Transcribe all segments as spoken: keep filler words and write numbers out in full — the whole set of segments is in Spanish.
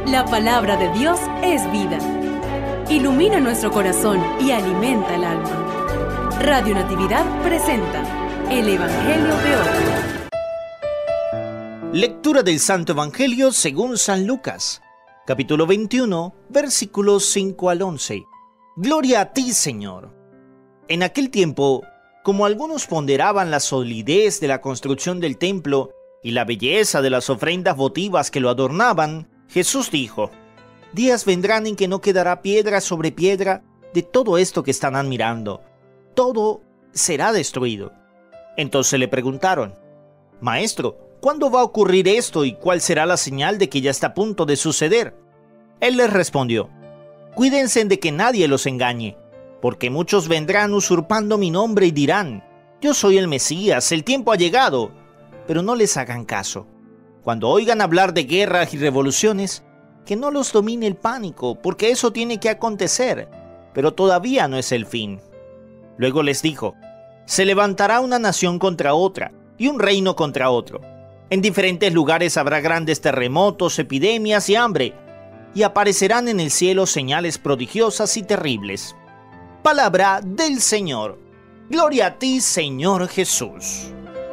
La palabra de Dios es vida. Ilumina nuestro corazón y alimenta el alma. Radio Natividad presenta el Evangelio de hoy. Lectura del Santo Evangelio según San Lucas, capítulo veintiuno, versículos cinco al once. Gloria a ti, Señor. En aquel tiempo, como algunos ponderaban la solidez de la construcción del templo y la belleza de las ofrendas votivas que lo adornaban, Jesús dijo: días vendrán en que no quedará piedra sobre piedra de todo esto que están admirando. Todo será destruido. Entonces le preguntaron: Maestro, ¿cuándo va a ocurrir esto y cuál será la señal de que ya está a punto de suceder? Él les respondió: Cuídense de que nadie los engañe, porque muchos vendrán usurpando mi nombre y dirán: Yo soy el Mesías, el tiempo ha llegado. Pero no les hagan caso. Cuando oigan hablar de guerras y revoluciones, que no los domine el pánico, porque eso tiene que acontecer, pero todavía no es el fin. Luego les dijo: Se levantará una nación contra otra, y un reino contra otro. En diferentes lugares habrá grandes terremotos, epidemias y hambre, y aparecerán en el cielo señales prodigiosas y terribles. Palabra del Señor. Gloria a ti, Señor Jesús.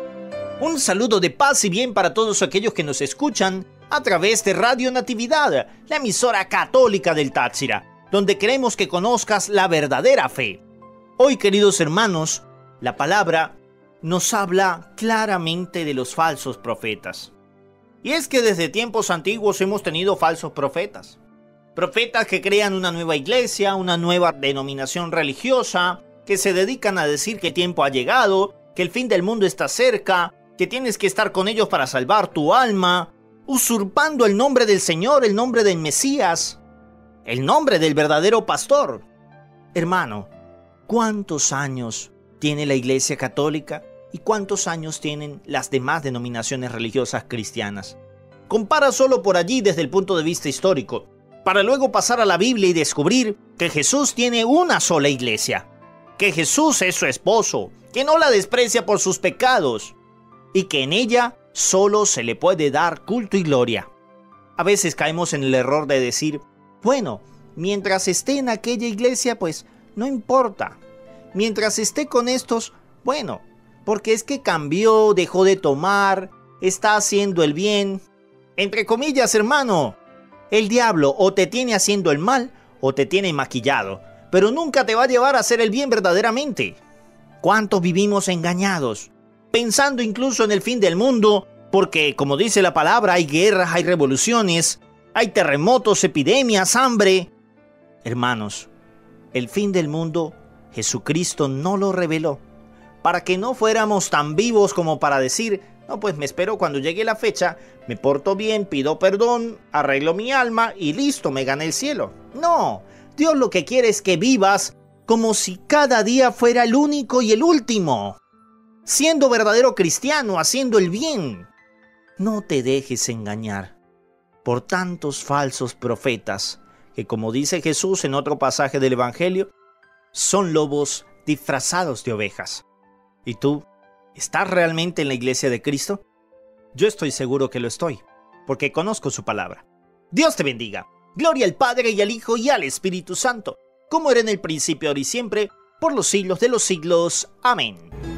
Un saludo de paz y bien para todos aquellos que nos escuchan a través de Radio Natividad, la emisora católica del Táchira, donde queremos que conozcas la verdadera fe. Hoy, queridos hermanos, la palabra nos habla claramente de los falsos profetas. Y es que desde tiempos antiguos hemos tenido falsos profetas. Profetas que crean una nueva iglesia, una nueva denominación religiosa, que se dedican a decir que el tiempo ha llegado, que el fin del mundo está cerca, que tienes que estar con ellos para salvar tu alma, usurpando el nombre del Señor, el nombre del Mesías, el nombre del verdadero pastor. Hermano, ¿cuántos años tiene la Iglesia Católica y cuántos años tienen las demás denominaciones religiosas cristianas? Compara solo por allí desde el punto de vista histórico, para luego pasar a la Biblia y descubrir que Jesús tiene una sola iglesia, que Jesús es su esposo, que no la desprecia por sus pecados, y que en ella solo se le puede dar culto y gloria. A veces caemos en el error de decir: bueno, mientras esté en aquella iglesia, pues no importa. Mientras esté con estos, bueno, porque es que cambió, dejó de tomar, está haciendo el bien. Entre comillas, hermano, el diablo o te tiene haciendo el mal o te tiene maquillado, pero nunca te va a llevar a hacer el bien verdaderamente. ¿Cuántos vivimos engañados? Pensando incluso en el fin del mundo, porque, como dice la palabra, hay guerras, hay revoluciones, hay terremotos, epidemias, hambre. Hermanos, el fin del mundo, Jesucristo no lo reveló, para que no fuéramos tan vivos como para decir: no, pues me espero cuando llegue la fecha, me porto bien, pido perdón, arreglo mi alma y listo, me gané el cielo. No, Dios lo que quiere es que vivas como si cada día fuera el único y el último, siendo verdadero cristiano, haciendo el bien. No te dejes engañar por tantos falsos profetas que, como dice Jesús en otro pasaje del Evangelio, son lobos disfrazados de ovejas. ¿Y tú, estás realmente en la iglesia de Cristo? Yo estoy seguro que lo estoy, porque conozco su palabra. Dios te bendiga. Gloria al Padre y al Hijo y al Espíritu Santo, como era en el principio, ahora y siempre, por los siglos de los siglos. Amén.